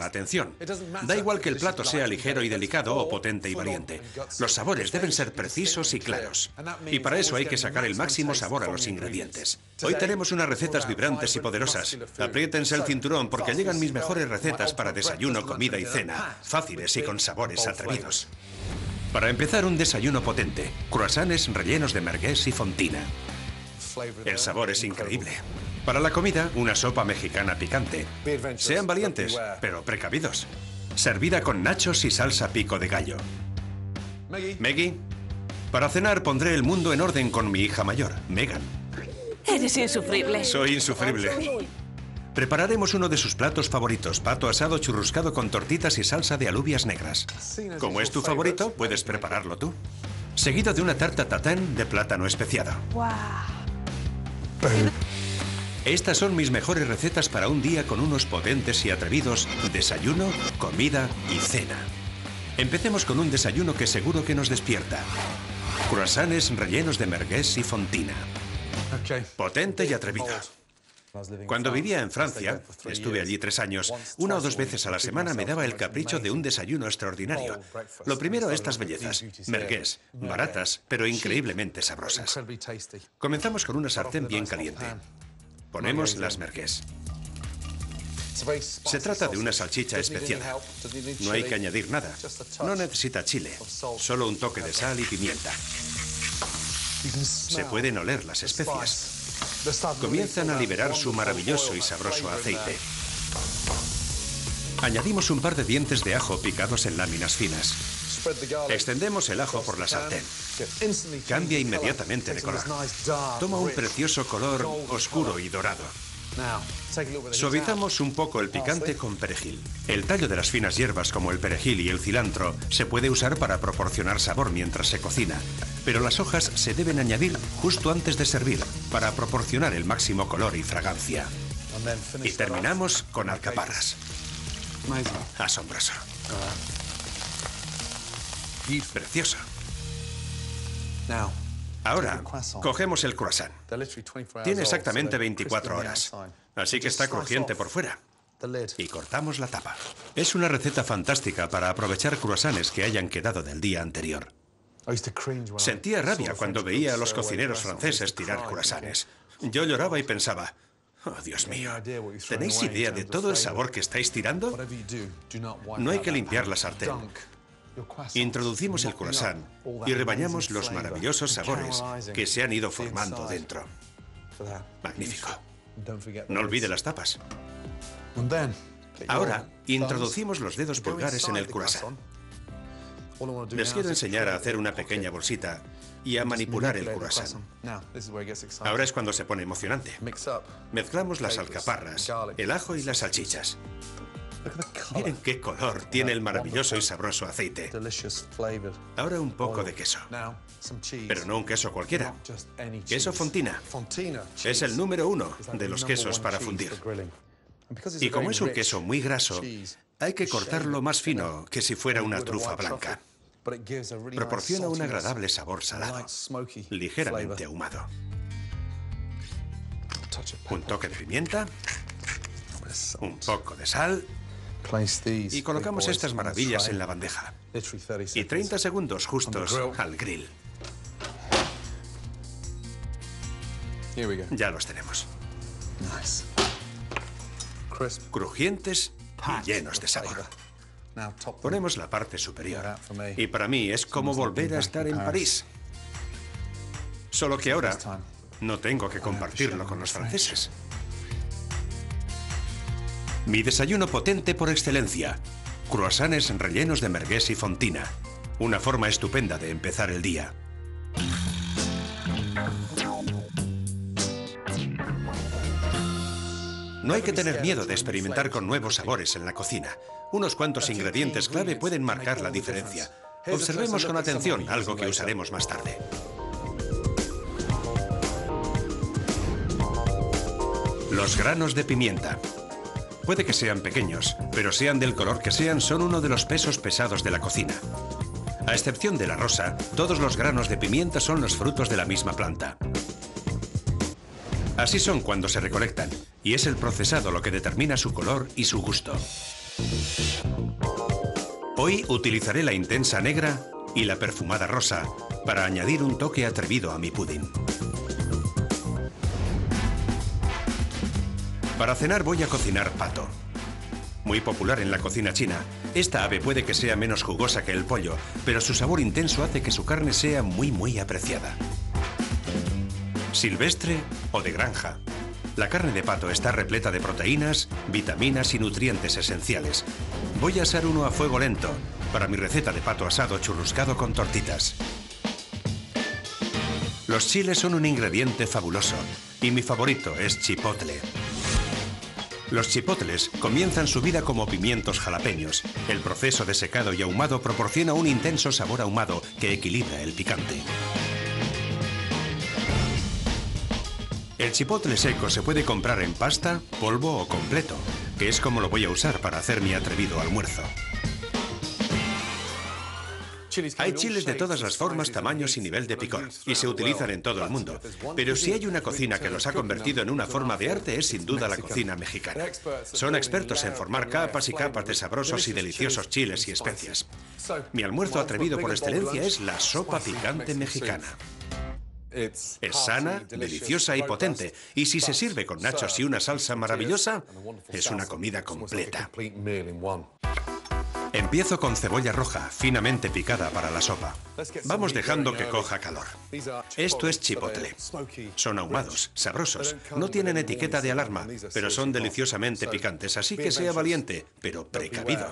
atención. Da igual que el plato sea ligero y delicado o potente y valiente. Los sabores deben ser precisos y claros. Y para eso hay que sacar el máximo sabor a los ingredientes. Hoy tenemos unas recetas vibrantes y poderosas. Apriétense el cinturón porque llegan mis mejores recetas para desayuno, comida y cena. Fáciles y con sabores atrevidos. Para empezar, un desayuno potente. Croissants rellenos de merguez y fontina. El sabor es increíble. Para la comida, una sopa mexicana picante. Sean valientes, pero precavidos. Servida con nachos y salsa pico de gallo. Maggie, para cenar pondré el mundo en orden con mi hija mayor, Megan. Eres insufrible. Soy insufrible. Prepararemos uno de sus platos favoritos, pato asado churruscado con tortitas y salsa de alubias negras. Como es tu favorito, puedes prepararlo tú. Seguido de una tarta tatin de plátano especiado. ¡Wow! Estas son mis mejores recetas para un día con unos potentes y atrevidos desayuno, comida y cena. Empecemos con un desayuno que seguro que nos despierta. Croissants rellenos de merguez y fontina. Potente y atrevido. Cuando vivía en Francia, estuve allí 3 años, 1 o 2 veces a la semana me daba el capricho de un desayuno extraordinario. Lo primero, estas bellezas, merguez, baratas, pero increíblemente sabrosas. Comenzamos con una sartén bien caliente. Ponemos las merguez. Se trata de una salchicha especiada. No hay que añadir nada. No necesita chile, solo un toque de sal y pimienta. Se pueden oler las especias. Comienzan a liberar su maravilloso y sabroso aceite. Añadimos un par de dientes de ajo picados en láminas finas. Extendemos el ajo por la sartén. Cambia inmediatamente de color. Toma un precioso color oscuro y dorado. Suavizamos un poco el picante con perejil. El tallo de las finas hierbas como el perejil y el cilantro se puede usar para proporcionar sabor mientras se cocina, pero las hojas se deben añadir justo antes de servir para proporcionar el máximo color y fragancia. Y terminamos con alcaparras. Asombroso. Precioso. Ahora, cogemos el croissant. Tiene exactamente 24 horas, así que está crujiente por fuera. Y cortamos la tapa. Es una receta fantástica para aprovechar croissants que hayan quedado del día anterior. Sentía rabia cuando veía a los cocineros franceses tirar croissants. Yo lloraba y pensaba, oh, Dios mío, ¿tenéis idea de todo el sabor que estáis tirando? No hay que limpiar la sartén. Introducimos el croissant y rebañamos los maravillosos sabores que se han ido formando dentro. Magnífico. No olvide las tapas. Ahora, introducimos los dedos pulgares en el croissant. Les quiero enseñar a hacer una pequeña bolsita y a manipular el croissant. Ahora es cuando se pone emocionante. Mezclamos las alcaparras, el ajo y las salchichas. Miren qué color tiene el maravilloso y sabroso aceite. Ahora un poco de queso. Pero no un queso cualquiera. Queso fontina. Es el número 1 de los quesos para fundir. Y como es un queso muy graso, hay que cortarlo más fino que si fuera una trufa blanca. Proporciona un agradable sabor salado, ligeramente ahumado. Un toque de pimienta, un poco de sal y colocamos estas maravillas en la bandeja. Y 30 segundos justos al grill. Ya los tenemos. Crujientes y llenos de sabor. Ponemos la parte superior. Y para mí es como volver a estar en París. Solo que ahora no tengo que compartirlo con los franceses. Mi desayuno potente por excelencia. Croissants rellenos de merguez y fontina. Una forma estupenda de empezar el día. No hay que tener miedo de experimentar con nuevos sabores en la cocina. Unos cuantos ingredientes clave pueden marcar la diferencia. Observemos con atención algo que usaremos más tarde. Los granos de pimienta. Puede que sean pequeños, pero sean del color que sean, son uno de los pesos pesados de la cocina. A excepción de la rosa, todos los granos de pimienta son los frutos de la misma planta. Así son cuando se recolectan, y es el procesado lo que determina su color y su gusto. Hoy utilizaré la intensa negra y la perfumada rosa para añadir un toque atrevido a mi pudín. Para cenar voy a cocinar pato. Muy popular en la cocina china, esta ave puede que sea menos jugosa que el pollo, pero su sabor intenso hace que su carne sea muy apreciada. Silvestre o de granja, la carne de pato está repleta de proteínas, vitaminas y nutrientes esenciales. Voy a asar uno a fuego lento para mi receta de pato asado churruscado con tortitas. Los chiles son un ingrediente fabuloso y mi favorito es chipotle. Los chipotles comienzan su vida como pimientos jalapeños. El proceso de secado y ahumado proporciona un intenso sabor ahumado que equilibra el picante. El chipotle seco se puede comprar en pasta, polvo o completo, que es como lo voy a usar para hacer mi atrevido almuerzo. Hay chiles de todas las formas, tamaños y nivel de picor, y se utilizan en todo el mundo. Pero si hay una cocina que los ha convertido en una forma de arte, es sin duda la cocina mexicana. Son expertos en formar capas y capas de sabrosos y deliciosos chiles y especias. Mi almuerzo atrevido por excelencia es la sopa picante mexicana. Es sana, deliciosa y potente, y si se sirve con nachos y una salsa maravillosa, es una comida completa. Empiezo con cebolla roja, finamente picada para la sopa. Vamos dejando que coja calor. Esto es chipotle. Son ahumados, sabrosos, no tienen etiqueta de alarma, pero son deliciosamente picantes, así que sea valiente, pero precavido.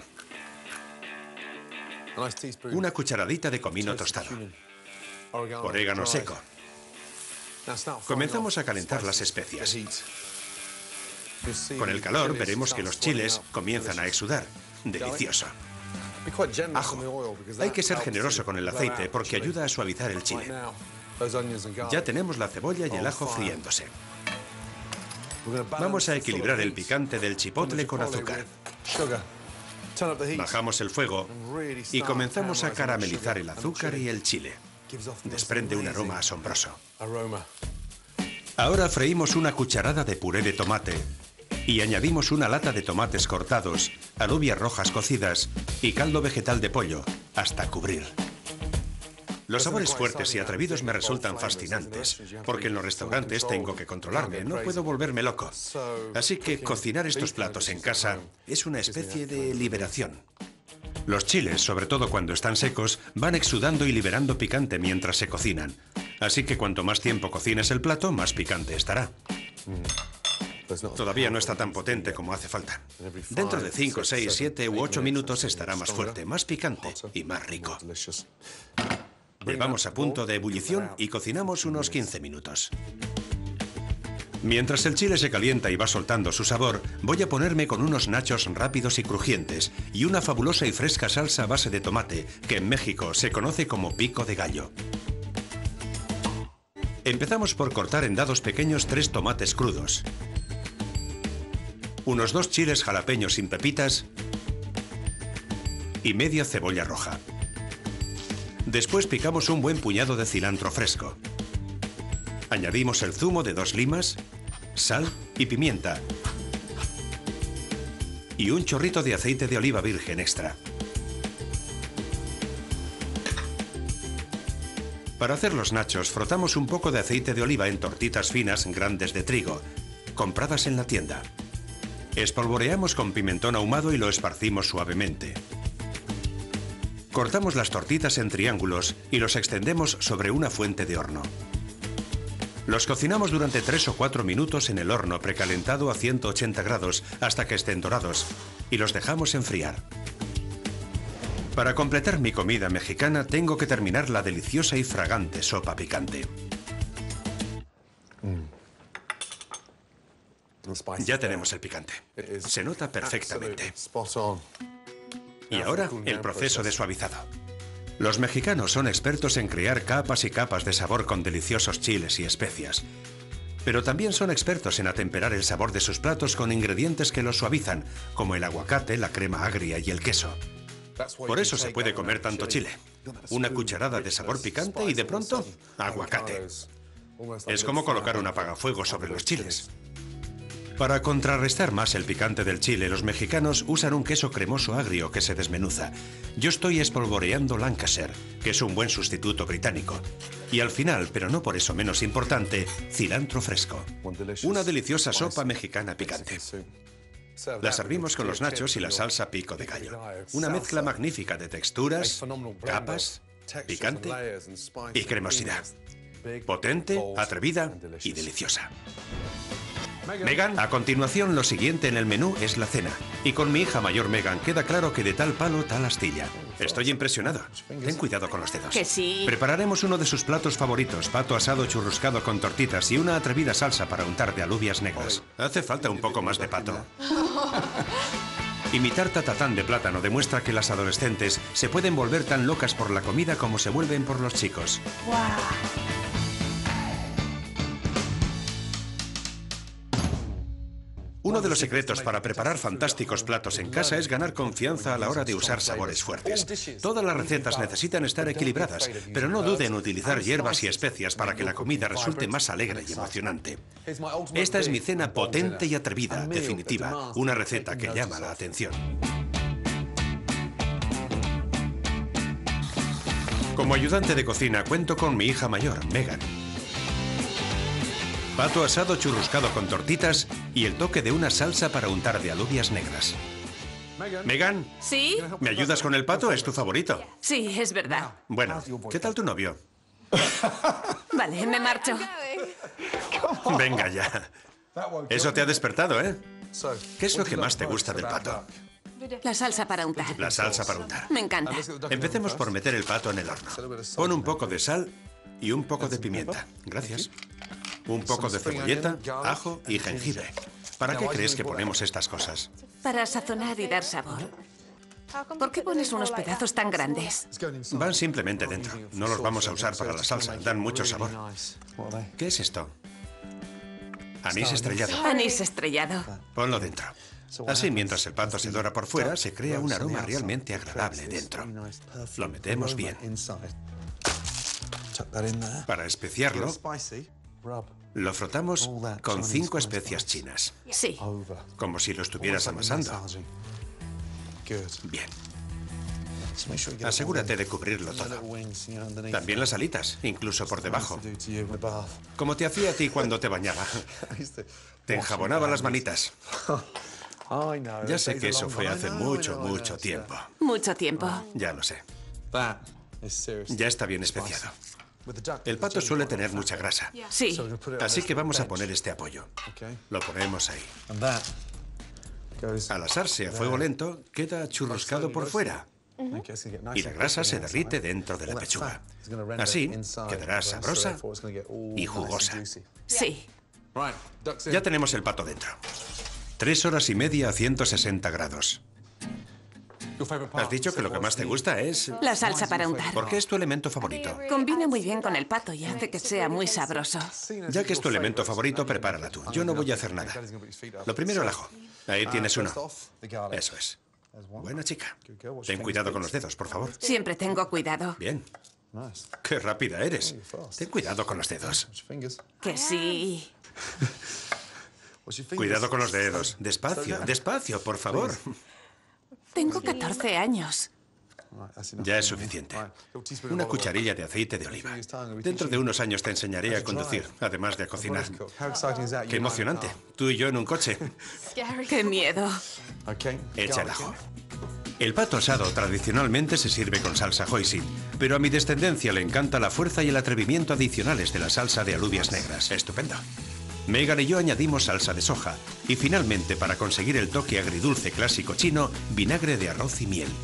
Una cucharadita de comino tostado. Orégano seco. Comenzamos a calentar las especias. Con el calor veremos que los chiles comienzan a exudar. Delicioso. Ajo. Hay que ser generoso con el aceite porque ayuda a suavizar el chile. Ya tenemos la cebolla y el ajo friéndose. Vamos a equilibrar el picante del chipotle con azúcar. Bajamos el fuego y comenzamos a caramelizar el azúcar y el chile. Desprende un aroma asombroso. Ahora freímos una cucharada de puré de tomate y añadimos una lata de tomates cortados, alubias rojas cocidas y caldo vegetal de pollo, hasta cubrir. Los sabores fuertes y atrevidos me resultan fascinantes, porque en los restaurantes tengo que controlarme, no puedo volverme loco. Así que cocinar estos platos en casa es una especie de liberación. Los chiles, sobre todo cuando están secos, van exudando y liberando picante mientras se cocinan. Así que cuanto más tiempo cocines el plato, más picante estará. Todavía no está tan potente como hace falta. Dentro de 5, 6, 7 u 8 minutos estará más fuerte, más picante y más rico. Llevamos a punto de ebullición y cocinamos unos 15 minutos. Mientras el chile se calienta y va soltando su sabor, voy a ponerme con unos nachos rápidos y crujientes y una fabulosa y fresca salsa a base de tomate, que en México se conoce como pico de gallo. Empezamos por cortar en dados pequeños 3 tomates crudos, unos 2 chiles jalapeños sin pepitas y media cebolla roja. Después picamos un buen puñado de cilantro fresco. Añadimos el zumo de 2 limas, sal y pimienta. Y un chorrito de aceite de oliva virgen extra. Para hacer los nachos, frotamos un poco de aceite de oliva en tortitas finas grandes de trigo, compradas en la tienda. Espolvoreamos con pimentón ahumado y lo esparcimos suavemente. Cortamos las tortitas en triángulos y los extendemos sobre una fuente de horno. Los cocinamos durante 3 o 4 minutos en el horno precalentado a 180 grados hasta que estén dorados y los dejamos enfriar. Para completar mi comida mexicana tengo que terminar la deliciosa y fragante sopa picante. Ya tenemos el picante. Se nota perfectamente. Y ahora, el proceso de suavizado. Los mexicanos son expertos en crear capas y capas de sabor con deliciosos chiles y especias. Pero también son expertos en atemperar el sabor de sus platos con ingredientes que los suavizan, como el aguacate, la crema agria y el queso. Por eso se puede comer tanto chile. Una cucharada de sabor picante y de pronto, aguacate. Es como colocar un apagafuegos sobre los chiles. Para contrarrestar más el picante del chile, los mexicanos usan un queso cremoso agrio que se desmenuza. Yo estoy espolvoreando Lancashire, que es un buen sustituto británico. Y al final, pero no por eso menos importante, cilantro fresco. Una deliciosa sopa mexicana picante. La servimos con los nachos y la salsa pico de gallo. Una mezcla magnífica de texturas, capas, picante y cremosidad. Potente, atrevida y deliciosa. Megan, a continuación lo siguiente en el menú es la cena. Y con mi hija mayor Megan queda claro que de tal palo, tal astilla. Estoy impresionado. Ten cuidado con los dedos. Que sí. Prepararemos uno de sus platos favoritos, pato asado churruscado con tortitas y una atrevida salsa para untar de alubias negras. Hace falta un poco más de pato. Y mi tarta tatán de plátano demuestra que las adolescentes se pueden volver tan locas por la comida como se vuelven por los chicos. ¡Wow! Uno de los secretos para preparar fantásticos platos en casa es ganar confianza a la hora de usar sabores fuertes. Todas las recetas necesitan estar equilibradas, pero no duden en utilizar hierbas y especias para que la comida resulte más alegre y emocionante. Esta es mi cena potente y atrevida, definitiva, una receta que llama la atención. Como ayudante de cocina cuento con mi hija mayor, Megan. Pato asado churruscado con tortitas y el toque de una salsa para untar de alubias negras. Megan, ¿Sí? ¿me ayudas con el pato? ¿Es tu favorito? Sí, es verdad. Bueno, ¿qué tal tu novio? Vale, me marcho. Venga ya. Eso te ha despertado, ¿eh? ¿Qué es lo que más te gusta del pato? La salsa para untar. La salsa para untar. Me encanta. Empecemos por meter el pato en el horno. Pon un poco de sal y un poco de pimienta. Gracias. Un poco de cebolleta, ajo y jengibre. ¿Para qué crees que ponemos estas cosas? Para sazonar y dar sabor. ¿Por qué pones unos pedazos tan grandes? Van simplemente dentro. No los vamos a usar para la salsa. Dan mucho sabor. ¿Qué es esto? Anís estrellado. Anís estrellado. Ponlo dentro. Así, mientras el pato se dora por fuera, se crea un aroma realmente agradable dentro. Lo metemos bien. Para especiarlo, lo frotamos con 5 especias chinas. Sí. Como si lo estuvieras amasando. Bien. Asegúrate de cubrirlo todo. También las alitas, incluso por debajo. Como te hacía a ti cuando te bañaba. Te enjabonaba las manitas. Ya sé que eso fue hace mucho, mucho tiempo. Mucho tiempo. Ya lo sé. Ya está bien especiado. El pato suele tener mucha grasa. Sí. Así que vamos a poner este apoyo. Lo ponemos ahí. Al asarse a fuego lento, queda churruscado por fuera. Y la grasa se derrite dentro de la pechuga. Así quedará sabrosa y jugosa. Sí. Ya tenemos el pato dentro. 3 horas y media a 160 grados. Has dicho que lo que más te gusta es... La salsa para untar. ¿Por qué es tu elemento favorito? Combina muy bien con el pato y hace que sea muy sabroso. Ya que es tu elemento favorito, prepárala tú. Yo no voy a hacer nada. Lo primero, el ajo. Ahí tienes uno. Eso es. Buena chica. Ten cuidado con los dedos, por favor. Siempre tengo cuidado. Bien. Qué rápida eres. Ten cuidado con los dedos. Que sí. Cuidado con los dedos. Despacio, despacio, por favor. Tengo 14 años. Ya es suficiente. Una cucharilla de aceite de oliva. Dentro de unos años te enseñaré a conducir, además de a cocinar. ¡Qué emocionante! Tú y yo en un coche. ¡Qué miedo! Echa el ajo. El pato asado tradicionalmente se sirve con salsa hoisin, pero a mi descendencia le encanta la fuerza y el atrevimiento adicionales de la salsa de alubias negras. Estupendo. Megan y yo añadimos salsa de soja y finalmente, para conseguir el toque agridulce clásico chino, vinagre de arroz y miel.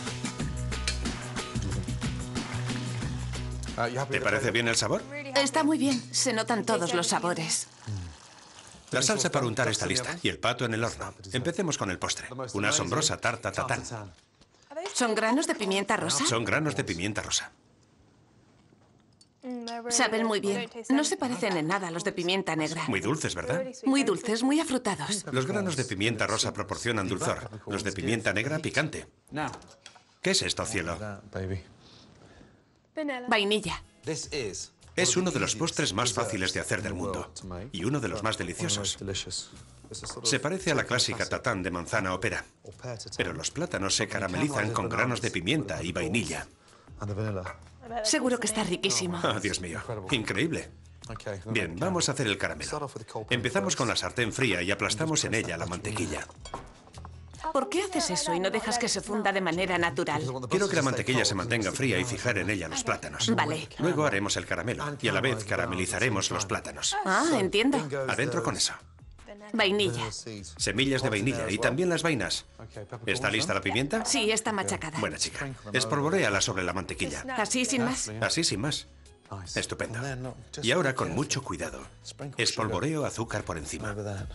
¿Te parece bien el sabor? Está muy bien. Se notan todos los sabores. La salsa para untar está lista y el pato en el horno. Empecemos con el postre. Una asombrosa tarta tatán. ¿Son granos de pimienta rosa? Son granos de pimienta rosa. Saben muy bien. No se parecen en nada a los de pimienta negra. Muy dulces, ¿verdad? Muy dulces, muy afrutados. Los granos de pimienta rosa proporcionan dulzor. Los de pimienta negra, picante. ¿Qué es esto, cielo? Vainilla. Es uno de los postres más fáciles de hacer del mundo y uno de los más deliciosos. Se parece a la clásica tatán de manzana o pera, pero los plátanos se caramelizan con granos de pimienta y vainilla. Seguro que está riquísimo. Oh, Dios mío, increíble. Bien, vamos a hacer el caramelo. Empezamos con la sartén fría y aplastamos en ella la mantequilla. ¿Por qué haces eso y no dejas que se funda de manera natural? Quiero que la mantequilla se mantenga fría y fijar en ella los plátanos. Vale. Luego haremos el caramelo y a la vez caramelizaremos los plátanos. Ah, entiendo. Adentro con eso. Vainilla. Semillas de vainilla y también las vainas. ¿Está lista la pimienta? Sí, está machacada. Buena chica. Espolvoréala sobre la mantequilla. Así sin más. Así sin más. Estupendo. Y ahora con mucho cuidado. Espolvoreo azúcar por encima.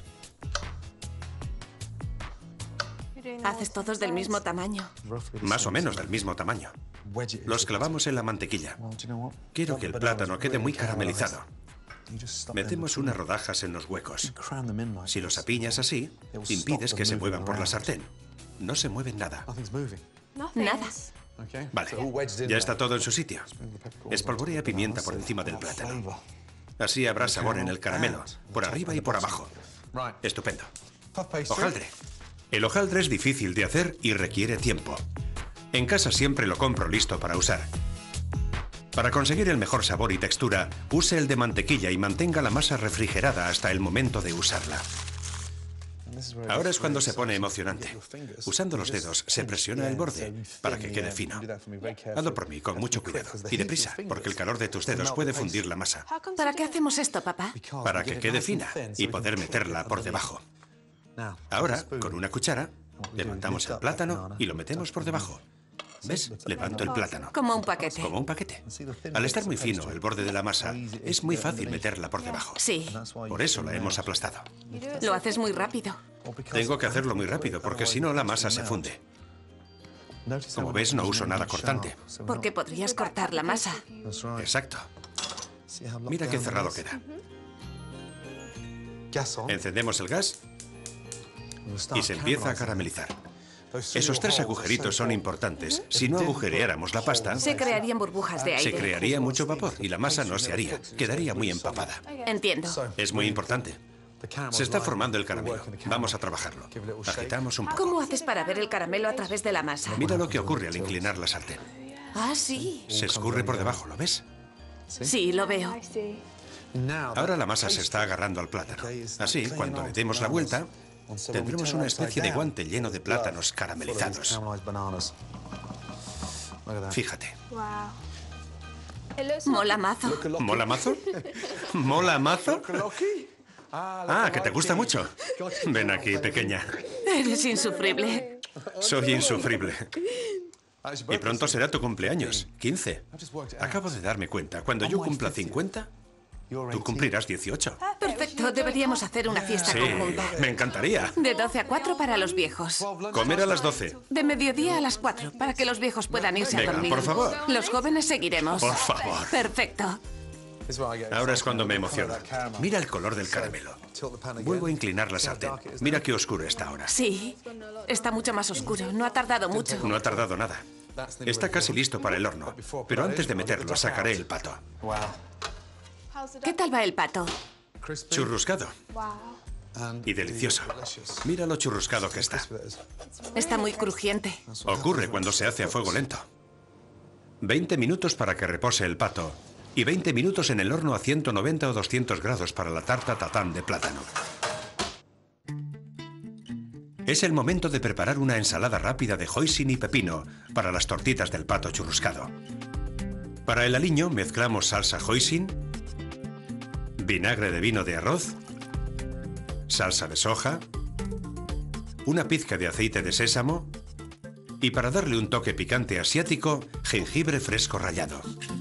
¿Haces todos del mismo tamaño? Más o menos del mismo tamaño. Los clavamos en la mantequilla. Quiero que el plátano quede muy caramelizado. Metemos unas rodajas en los huecos. Si los apiñas así, impides que se muevan por la sartén. No se mueven nada. Nada. Vale, ya está todo en su sitio. Espolvorea pimienta por encima del plátano. Así habrá sabor en el caramelo, por arriba y por abajo. Estupendo. Hojaldre. El hojaldre es difícil de hacer y requiere tiempo. En casa siempre lo compro listo para usar. Para conseguir el mejor sabor y textura, use el de mantequilla y mantenga la masa refrigerada hasta el momento de usarla. Ahora es cuando se pone emocionante. Usando los dedos se presiona el borde para que quede fino. Hazlo por mí, con mucho cuidado. Y deprisa, porque el calor de tus dedos puede fundir la masa. ¿Para qué hacemos esto, papá? Para que quede fina y poder meterla por debajo. Ahora, con una cuchara, levantamos el plátano y lo metemos por debajo. ¿Ves? Levanto el plátano. Como un paquete. Como un paquete. Al estar muy fino el borde de la masa, es muy fácil meterla por debajo. Sí. Por eso la hemos aplastado. Lo haces muy rápido. Tengo que hacerlo muy rápido, porque si no la masa se funde. Como ves, no uso nada cortante. Porque podrías cortar la masa. Exacto. Mira qué cerrado queda. Encendemos el gas y se empieza a caramelizar. Esos 3 agujeritos son importantes. Si no agujereáramos la pasta, Se crearían burbujas de aire. se crearía mucho vapor y la masa no se haría. Quedaría muy empapada. Entiendo. Es muy importante. Se está formando el caramelo. Vamos a trabajarlo. Agitamos un poco. ¿Cómo haces para ver el caramelo a través de la masa? Mira lo que ocurre al inclinar la sartén. Ah, sí. Se escurre por debajo, ¿lo ves? Sí, lo veo. Ahora la masa se está agarrando al plátano. Así, cuando le demos la vuelta, tendremos una especie de guante lleno de plátanos caramelizados. Fíjate. Mola mazo. ¿Mola mazo? ¿Mola mazo? Ah, que te gusta mucho. Ven aquí, pequeña. Eres insufrible. Soy insufrible. Y pronto será tu cumpleaños, 15. Acabo de darme cuenta. Cuando yo cumpla 50, tú cumplirás 18. Perfecto, deberíamos hacer una fiesta Sí, conjunta. me encantaría. De 12 a 4 para los viejos. Comer a las 12. De mediodía a las 4, para que los viejos puedan irse a Venga, dormir. por favor. Los jóvenes seguiremos. Por favor. Perfecto. Ahora es cuando me emociona. Mira el color del caramelo. Vuelvo a inclinar la sartén. Mira qué oscuro está ahora. Sí, está mucho más oscuro. No ha tardado mucho. No ha tardado nada. Está casi listo para el horno. Pero antes de meterlo, sacaré el pato. ¿Qué tal va el pato? Churruscado. Y delicioso. Mira lo churruscado que está. Está muy crujiente. Ocurre cuando se hace a fuego lento. 20 minutos para que repose el pato. Y 20 minutos en el horno a 190 o 200 grados para la tarta tatán de plátano. Es el momento de preparar una ensalada rápida de hoisin y pepino para las tortitas del pato churruscado. Para el aliño mezclamos salsa hoisin, vinagre de vino de arroz, salsa de soja, una pizca de aceite de sésamo y, para darle un toque picante asiático, jengibre fresco rallado.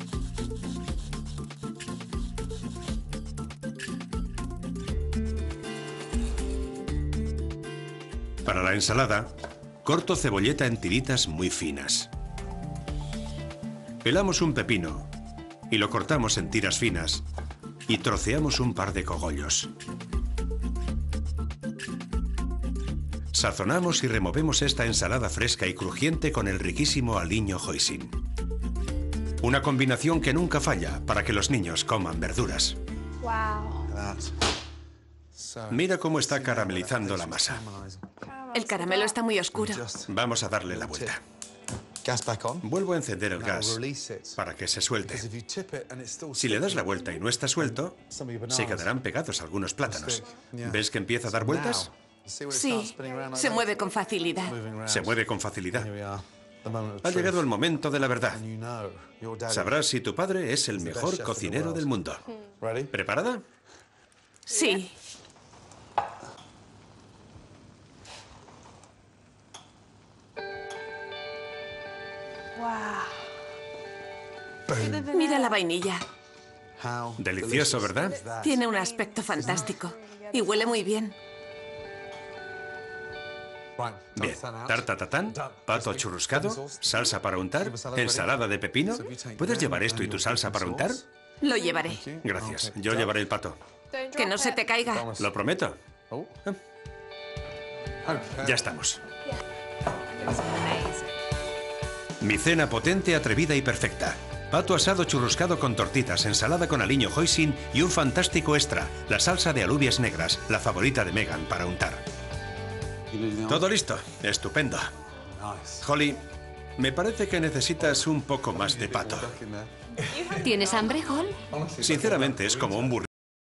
Para la ensalada, corto cebolleta en tiritas muy finas. Pelamos un pepino y lo cortamos en tiras finas y troceamos un par de cogollos. Sazonamos y removemos esta ensalada fresca y crujiente con el riquísimo aliño hoisin. Una combinación que nunca falla para que los niños coman verduras. Wow. Mira cómo está caramelizando la masa. El caramelo está muy oscuro. Vamos a darle la vuelta. Vuelvo a encender el gas para que se suelte. Si le das la vuelta y no está suelto, se quedarán pegados algunos plátanos. ¿Ves que empieza a dar vueltas? Sí, se mueve con facilidad. Se mueve con facilidad. Ha llegado el momento de la verdad. Sabrás si tu padre es el mejor cocinero del mundo. ¿Preparada? Sí. Mira la vainilla. Delicioso, ¿verdad? Tiene un aspecto fantástico. Y huele muy bien. Bien, tarta tatán, pato churruscado, salsa para untar, ensalada de pepino. ¿Puedes llevar esto y tu salsa para untar? Lo llevaré. Gracias, yo llevaré el pato. Que no se te caiga. Lo prometo. Ya estamos. Mi cena potente, atrevida y perfecta. Pato asado churruscado con tortitas, ensalada con aliño hoisin y un fantástico extra, la salsa de alubias negras, la favorita de Megan para untar. Todo listo. Estupendo. Holly, me parece que necesitas un poco más de pato. ¿Tienes hambre, Hall? Sinceramente, es como un burrito.